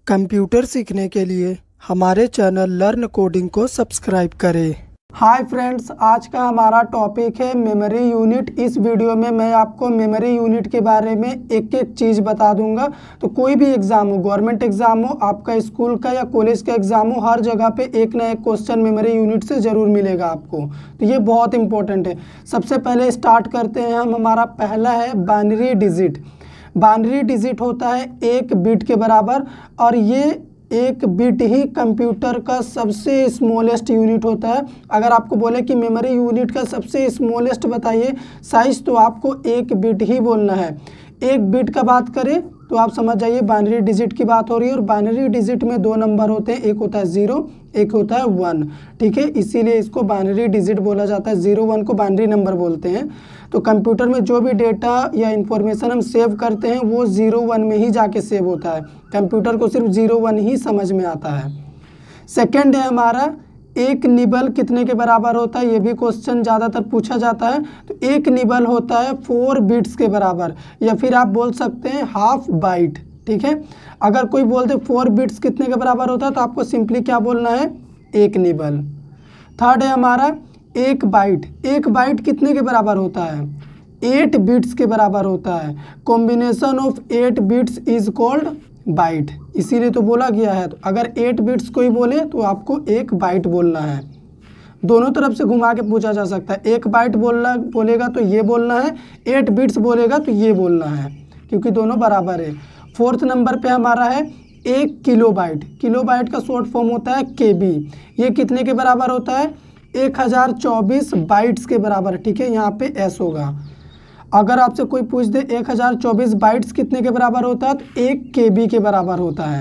Computer सीखने के लिए हमारे चैनल लर्न कोडिंग को सब्सक्राइब करें। हाय फ्रेंड्स, आज का हमारा टॉपिक है मेमोरी यूनिट। इस वीडियो में मैं आपको मेमोरी यूनिट के बारे में एक एक चीज़ बता दूंगा। तो कोई भी एग्ज़ाम हो, गवर्नमेंट एग्ज़ाम हो, आपका स्कूल का या कॉलेज का एग्ज़ाम हो, हर जगह पे एक ना एक क्वेश्चन मेमोरी यूनिट से ज़रूर मिलेगा आपको। तो ये बहुत इंपॉर्टेंट है। सबसे पहले स्टार्ट करते हैं हम। हमारा पहला है बाइनरी डिजिट। बाइनरी डिजिट होता है एक बिट के बराबर, और ये एक बिट ही कंप्यूटर का सबसे स्मॉलेस्ट यूनिट होता है। अगर आपको बोले कि मेमोरी यूनिट का सबसे स्मॉलेस्ट बताइए साइज, तो आपको एक बिट ही बोलना है। एक बिट का बात करें तो आप समझ जाइए बाइनरी डिजिट की बात हो रही है। और बाइनरी डिजिट में दो नंबर होते हैं, एक होता है 0, एक होता है 1। ठीक है, इसीलिए इसको बाइनरी डिजिट बोला जाता है। 0 1 को बाइनरी नंबर बोलते हैं। तो कंप्यूटर में जो भी डेटा या इंफॉर्मेशन हम सेव करते हैं वो 0 1 में ही जाके सेव होता है। कंप्यूटर को सिर्फ 0 1 ही समझ में आता है। सेकेंड है हमारा एक निबल कितने के बराबर होता है। ये भी क्वेश्चन ज़्यादातर पूछा जाता है। तो एक निबल होता है 4 बिट्स के बराबर, या फिर आप बोल सकते हैं हाफ बाइट। ठीक है, अगर कोई बोलते 4 बिट्स कितने के बराबर होता है तो आपको सिंपली क्या बोलना है, एक निबल। थर्ड है हमारा एक बाइट। एक बाइट कितने के बराबर होता है, 8 बिट्स के बराबर होता है। Combination of 8 bits is called byte, इसीलिए तो बोला गया है। तो अगर 8 बिट्स कोई बोले तो आपको एक बाइट बोलना है। दोनों तरफ से घुमा के पूछा जा सकता है। एक बाइट बोलेगा तो ये बोलना है, 8 बिट्स बोलेगा तो ये बोलना है, क्योंकि दोनों बराबर है। फोर्थ नंबर पे हमारा है एक किलोबाइट। किलोबाइट का शॉर्ट फॉर्म होता है केबी। ये कितने के बराबर होता है, 1024 बाइट्स के बराबर। ठीक है, यहाँ पे एस होगा। अगर आपसे कोई पूछ दे 1024 बाइट्स कितने के बराबर होता है, तो 1 केबी के बराबर होता है।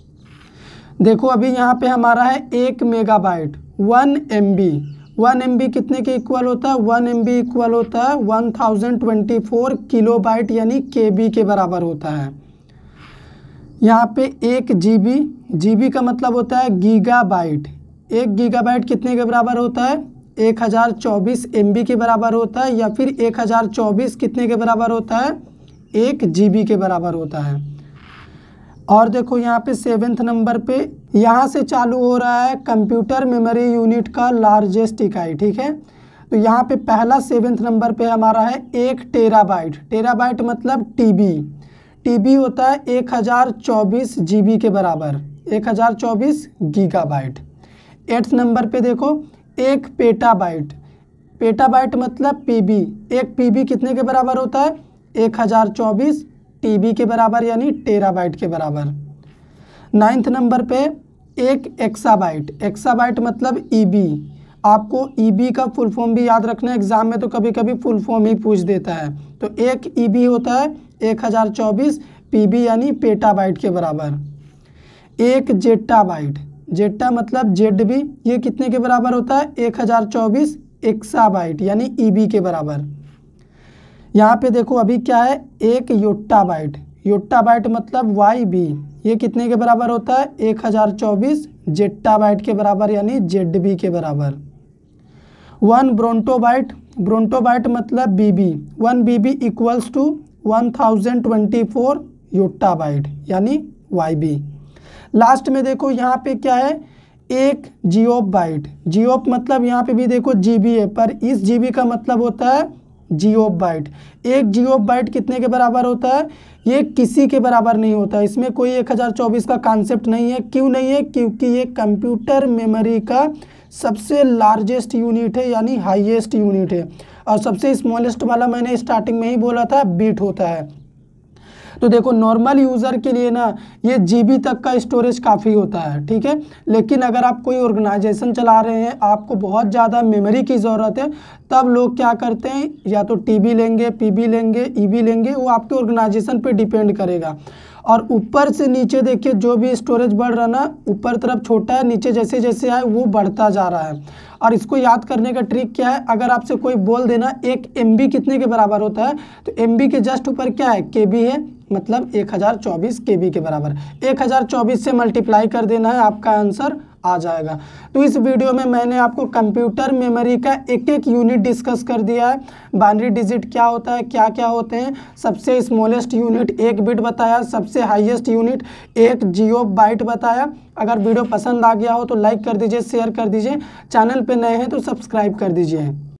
देखो अभी यहाँ पे हमारा है 1 मेगाबाइट, 1 MB। 1 MB कितने के इक्वल होता है, 1 MB इक्वल होता है 1024 किलोबाइट, यानी केबी के बराबर होता है। यहाँ पे 1 GB, GB का मतलब होता है गीगाबाइट। 1 गीगाबाइट कितने के बराबर होता है, 1024 MB के बराबर होता है, या फिर 1024 कितने के बराबर होता है, 1 GB के बराबर होता है। और देखो यहाँ पे 7th नंबर पे यहाँ से चालू हो रहा है कंप्यूटर मेमोरी यूनिट का लार्जेस्ट इकाई। ठीक है, तो यहाँ पे पहला 7th नंबर पे हमारा है 1 टेराबाइट। टेराबाइट मतलब TB। TB होता है 1024 GB के बराबर, 1024 गीगाबाइट। 8th नंबर पे देखो 1 पेटाबाइट। पेटाबाइट मतलब PB। एक PB कितने के बराबर होता है, 1024 TB के बराबर, यानी टेराबाइट के बराबर। 9th नंबर पे 1 एक्साबाइट। एक्साबाइट मतलब EB। आपको EB का फुल फॉर्म भी याद रखना है, एग्जाम में तो कभी कभी फुल फॉर्म ही पूछ देता है। तो 1 EB होता है 1024 PB, यानी पेटाबाइट के बराबर। 1 जेट्टाबाइट। जेट्टा मतलब ZB। ये कितने के बराबर होता है, 1024 एक्साबाइट, यानी EB के बराबर। यहाँ पे देखो अभी क्या है, 1 योट्टाबाइट। योट्टाबाइट मतलब YB। ये कितने के बराबर होता है, 1024 जेट्टाबाइट के बराबर, यानी ZB के बराबर। 1 ब्रोंटोबाइट। ब्रोंटोबाइट मतलब BB। 1 BB equals to 1024 yottabyte, यानी YB। लास्ट में देखो यहाँ पे क्या है, 1 जियोप बाइट। जियोप मतलब यहाँ पे भी देखो GB है, पर इस GB का मतलब होता है जियोप बाइट। 1 जियोप बाइट कितने के बराबर होता है, ये किसी के बराबर नहीं होता। इसमें कोई 1024 का कॉन्सेप्ट नहीं है। क्यों नहीं है, क्योंकि ये कंप्यूटर मेमोरी का सबसे लार्जेस्ट यूनिट है, यानी हाईएस्ट यूनिट है। और सबसे स्मॉलेस्ट वाला मैंने स्टार्टिंग में ही बोला था, बिट होता है। तो देखो नॉर्मल यूज़र के लिए ना ये GB तक का स्टोरेज काफ़ी होता है। ठीक है, लेकिन अगर आप कोई ऑर्गेनाइजेशन चला रहे हैं, आपको बहुत ज़्यादा मेमोरी की ज़रूरत है, तब लोग क्या करते हैं, या तो TB लेंगे, PB लेंगे, EB लेंगे। वो आपके ऑर्गेनाइजेशन पे डिपेंड करेगा। और ऊपर से नीचे देखिए जो भी स्टोरेज बढ़ रहा ना, ऊपर तरफ छोटा है, नीचे जैसे जैसे आए वो बढ़ता जा रहा है। और इसको याद करने का ट्रिक क्या है, अगर आपसे कोई बोल देना 1 MB कितने के बराबर होता है, तो MB के जस्ट ऊपर क्या है, KB है, मतलब 1024 KB के बराबर। 1024 से मल्टीप्लाई कर देना है, आपका आंसर आ जाएगा। तो इस वीडियो में मैंने आपको कंप्यूटर मेमोरी का एक एक यूनिट डिस्कस कर दिया है। बाइनरी डिजिट क्या होता है, क्या क्या होते हैं, सबसे स्मॉलेस्ट यूनिट 1 बिट बताया, सबसे हाईएस्ट यूनिट 1 जियो बाइट बताया। अगर वीडियो पसंद आ गया हो तो लाइक कर दीजिए, शेयर कर दीजिए, चैनल पे नए हैं तो सब्सक्राइब कर दीजिए।